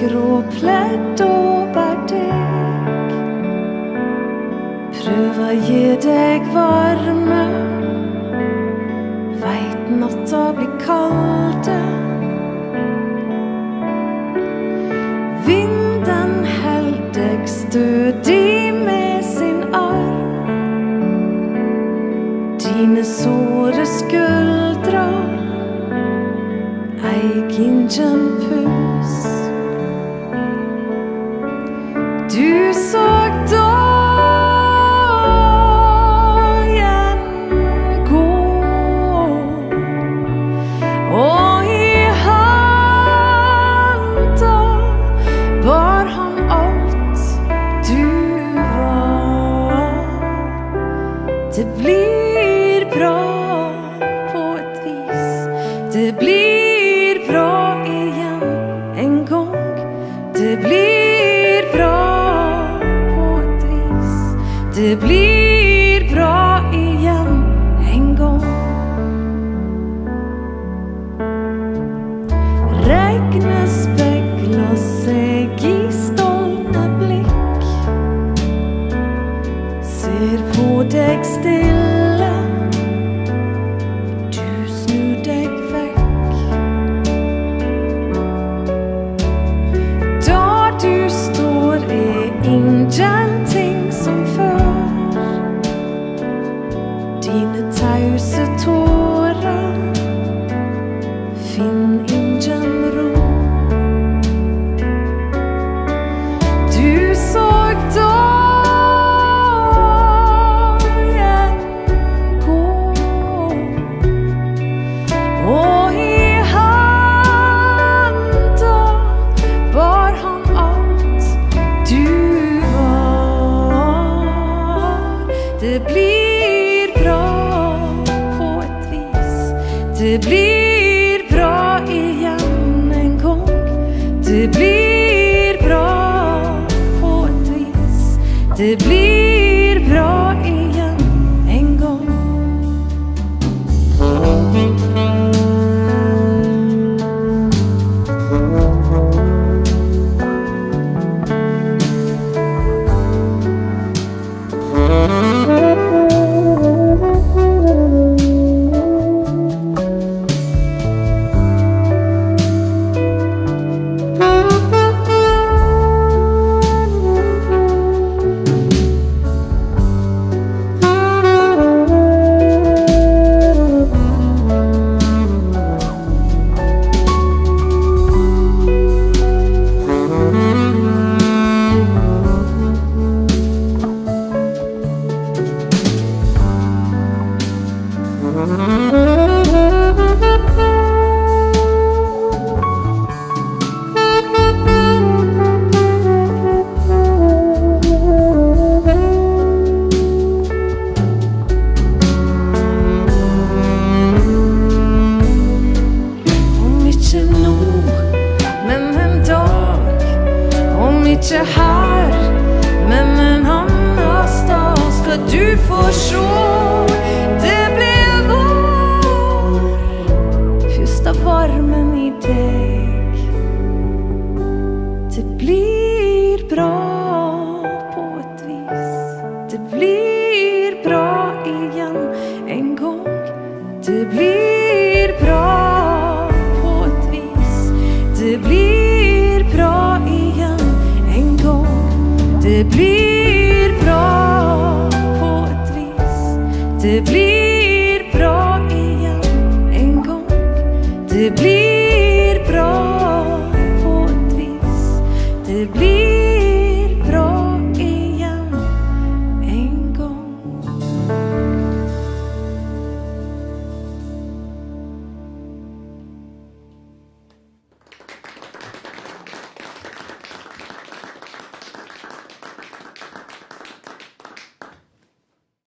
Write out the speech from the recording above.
gråpledd over deg. Prøv å gi deg varme, veit natta blir kalde. Vinden held deg stødig med sin arm. Dine såre skuldre eig ingen puls. Du såg dagen gå, og i handa bar han alt du var. Det blir bra på et vis. Det blir bra igjen en gang. Det blir bra på et vis. Det blir bra igjen en gang. Regnet spegler seg i stolne blikk. Ser på deg stille. Du snur deg vekk. Der du står ingenting som før. Dine tause tårer finn ingen ro. Du såg dagen gå, og i handa bar han alt du var. Det blir bra på et vis. Det blir bra igjen en gang. Det blir bra på et vis. Det blir bra igjen en gang. Ikke her, men en annen sted skal du få se. Det blir vår, pust av varmen i deg. Det blir bra på et vis. Det blir bra igjen en gang. Det blir bra på et vis. Det blir bra igjen en gang. Det blir bra på et vis. Det blir bra igjen en gang. Det blir bra.